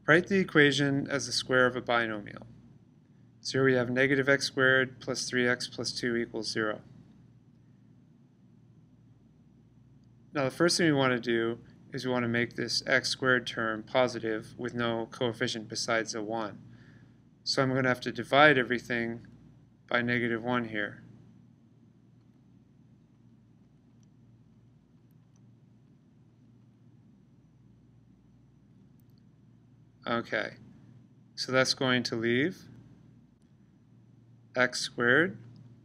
Write the equation as the square of a binomial. So here we have negative x squared plus 3x plus 2 equals 0. Now the first thing we want to do is we want to make this x squared term positive with no coefficient besides a 1. So I'm going to have to divide everything by negative 1 here. Okay, so that's going to leave x squared,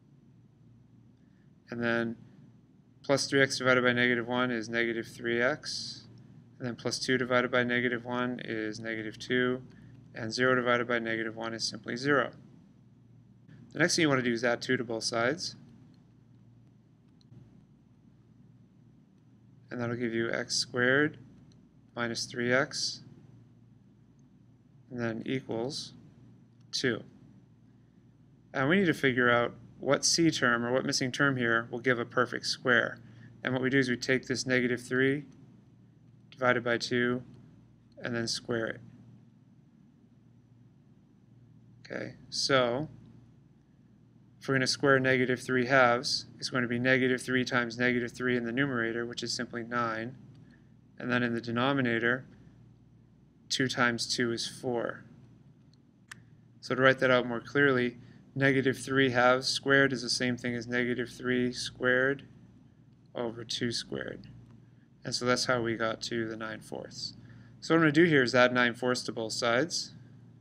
and then plus 3x divided by negative 1 is negative 3x, and then plus 2 divided by negative 1 is negative 2, and 0 divided by negative 1 is simply 0. The next thing you want to do is add 2 to both sides, and that'll give you x squared minus 3x, and then equals 2. And we need to figure out what c term, or what missing term here, will give a perfect square. And what we do is we take this negative 3 divided by 2 and then square it. Okay, so if we're going to square negative 3 halves, it's going to be negative 3 times negative 3 in the numerator, which is simply 9. And then in the denominator, 2 times 2 is 4. So to write that out more clearly, negative 3 halves squared is the same thing as negative 3 squared over 2 squared. And so that's how we got to the 9/4. So what I'm going to do here is add 9/4 to both sides.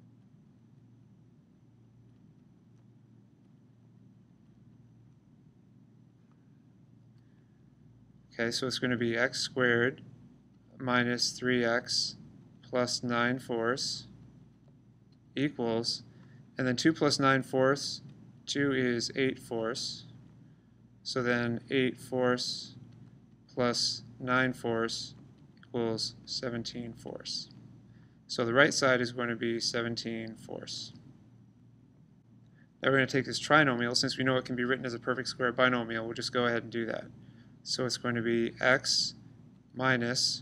Okay, so it's going to be x squared minus 3x plus 9/4 equals, and then 2 plus 9/4, 2 is 8/4. So then 8/4 plus 9/4 equals 17/4. So the right side is going to be 17/4. Now we're going to take this trinomial. Since we know it can be written as a perfect square binomial, we'll just go ahead and do that. So it's going to be x minus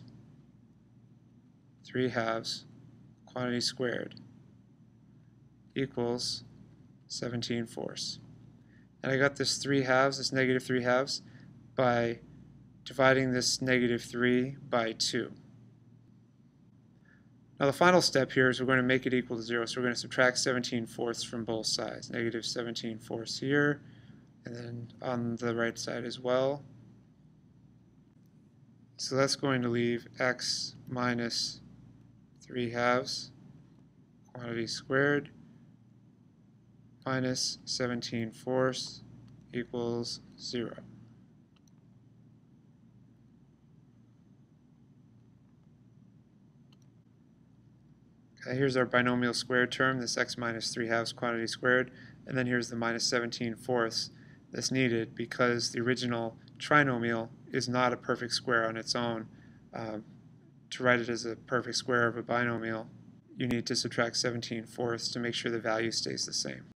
3 halves quantity squared equals 17/4. And I got this 3 halves, this negative 3 halves, by dividing this negative 3 by 2. Now the final step here is we're going to make it equal to 0, so we're going to subtract 17/4 from both sides. Negative 17/4 here, and then on the right side as well. So that's going to leave x minus 3 halves quantity squared minus 17/4 equals 0. Okay, here's our binomial squared term, this x minus 3 halves quantity squared, and then here's the minus 17/4 that's needed because the original trinomial is not a perfect square on its own. To write it as a perfect square of a binomial, you need to subtract 17/4 to make sure the value stays the same.